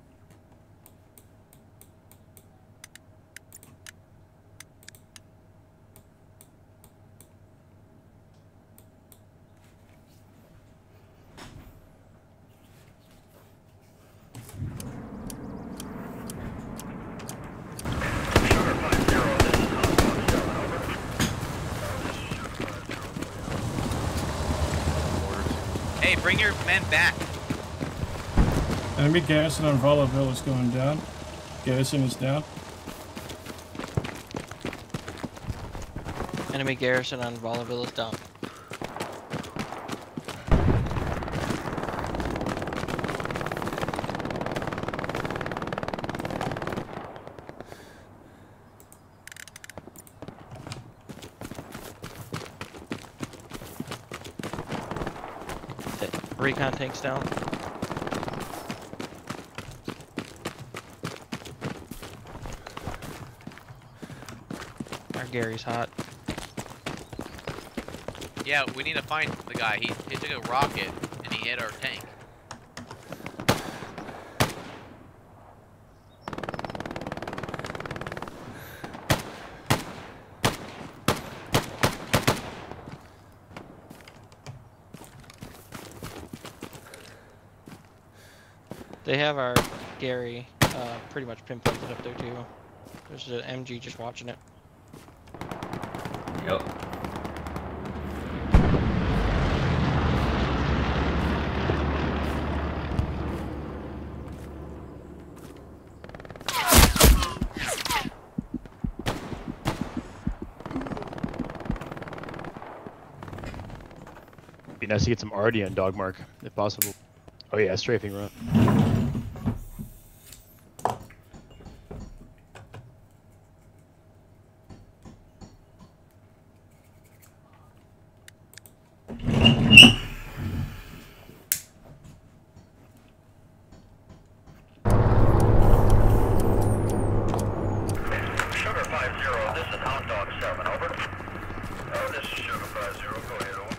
Hey, bring your men back. Enemy garrison on Volaville is going down. Garrison is down. Enemy garrison on Volaville is down. Recon tanks down. Our Gary's hot. Yeah, we need to find the guy. He, he took a rocket and he hit our tank. They have our Gary uh, pretty much pinpointed up there too. There's an M G just watching it. Yep. Be nice to get some Artie on Dogmark, if possible. Oh yeah, strafing run. Sugar five zero, this is Hound Dog seven, over. Oh, this is Sugar five zero, go ahead, over.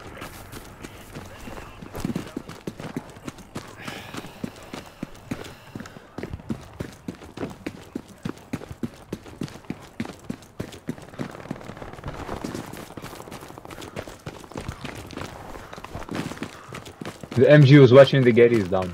The M G was watching the Gettys down.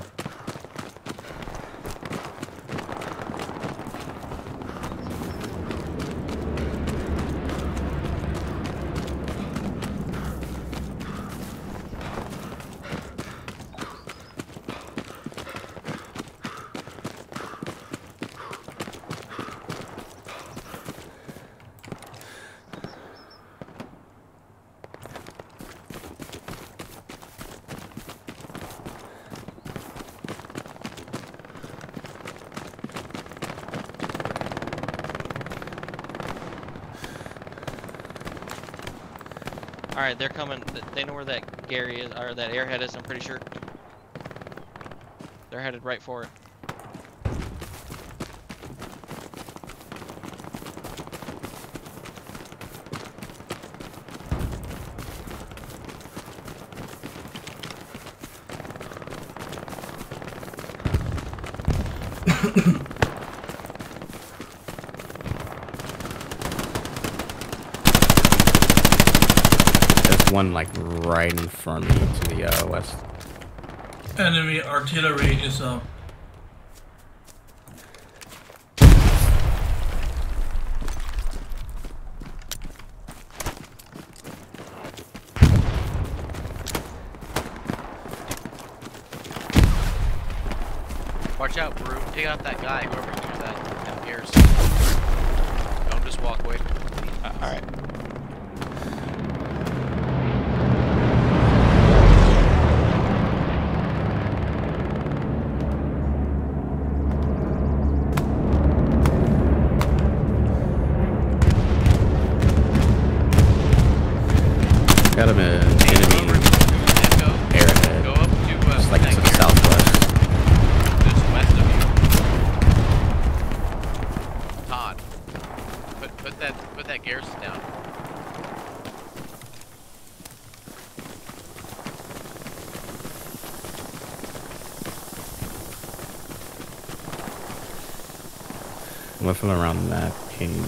Alright, they're coming. They know where that Gary is, or that airhead is, I'm pretty sure. They're headed right for it. One like right in front of me to the uh, west. Enemy artillery is up. Watch out, Brew. Take out that guy, whoever threw that, that garrison. Don't just walk away. Uh, Alright. Got him an enemy airhead. Go up to uh, Just like that to the garrison. southwest. Just west of you. Todd. Put put that put that garrison down. I went from around that ping.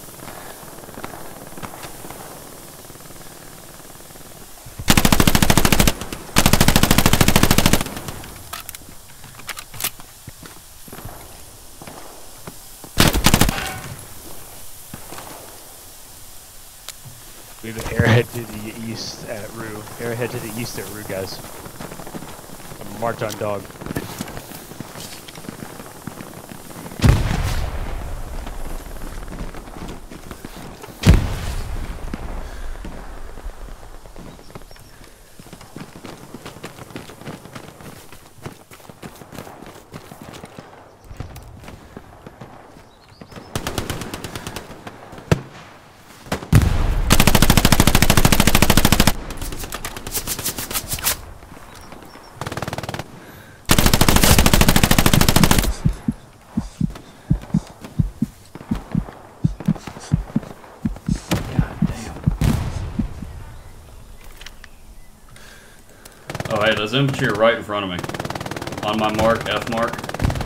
We have an airhead to the east at Rue. Airhead to the east at Rue, guys. I'm marked on dog. Oh, hey, those infantry are right in front of me. On my mark, F mark.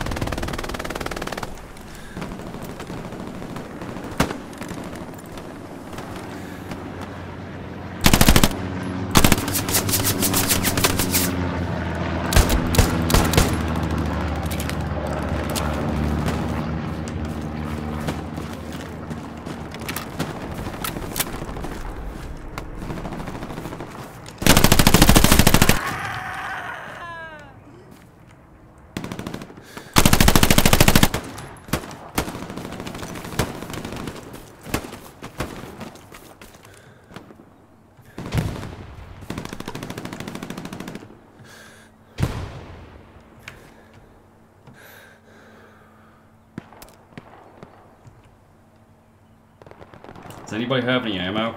Does anybody have any ammo?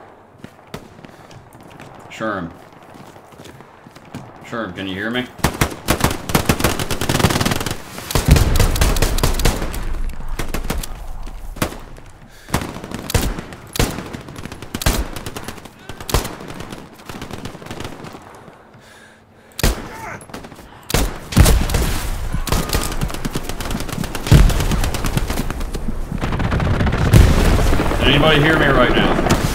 Sherm. Sherm, can you hear me? Anybody hear me right now?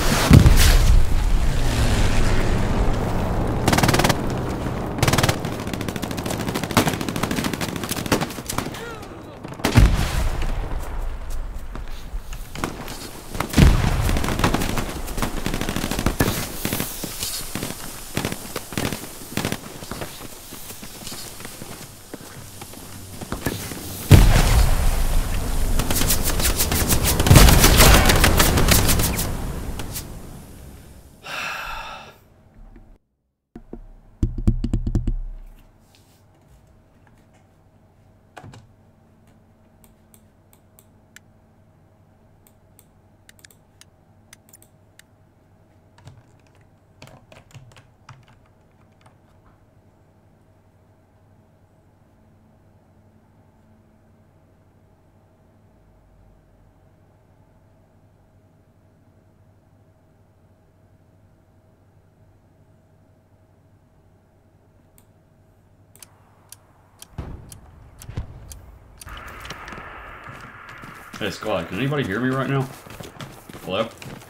Hey squad, can anybody hear me right now? Hello?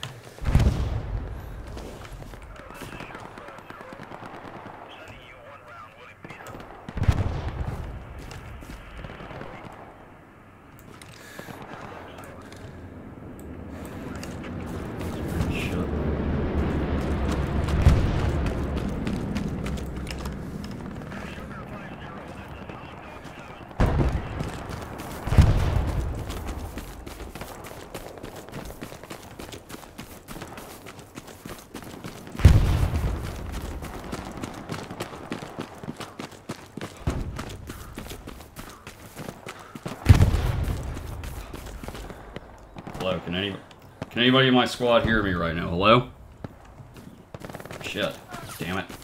Hello, can any can anybody in my squad hear me right now? Hello? Shit. Damn it.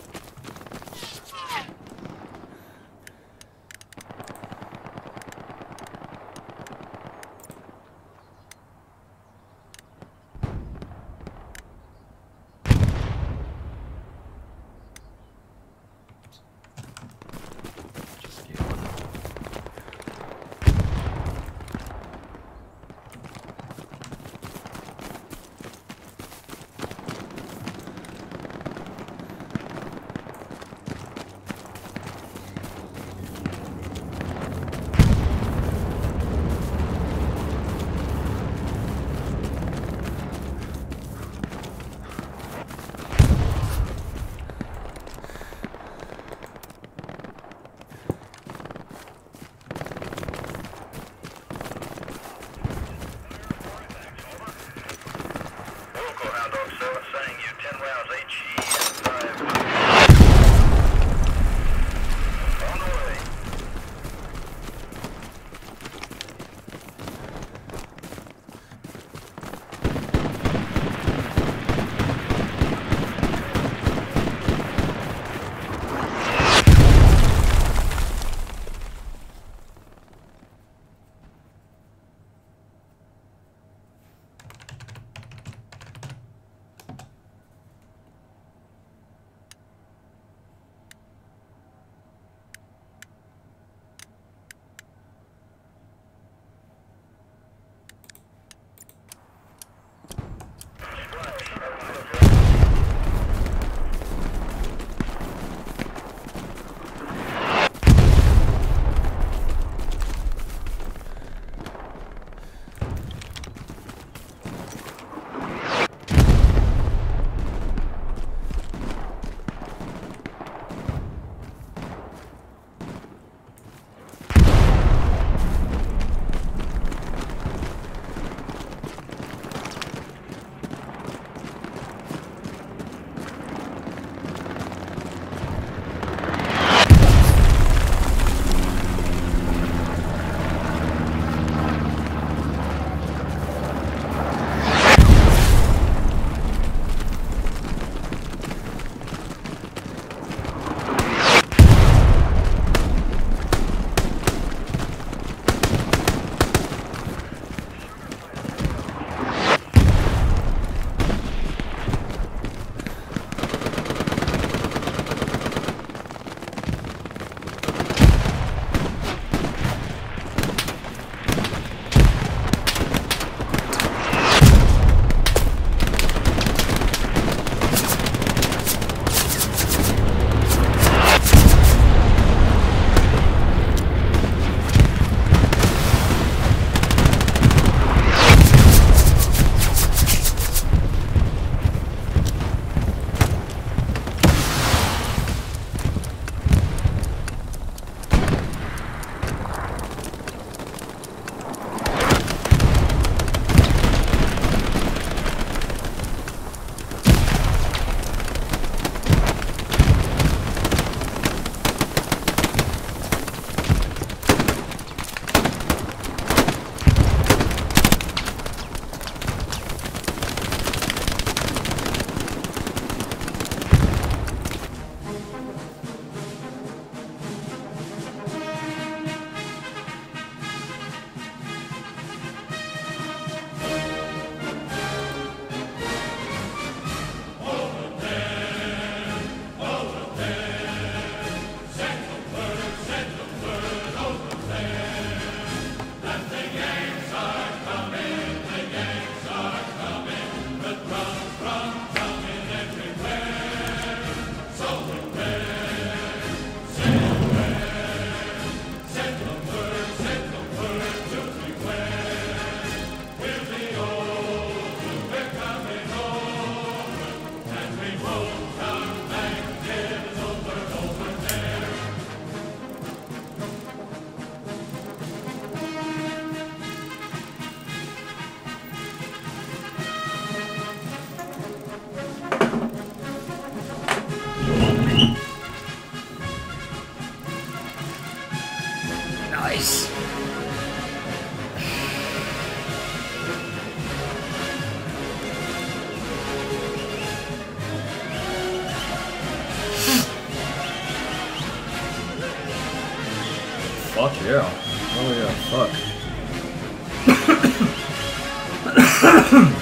Fuck yeah. Oh yeah, fuck.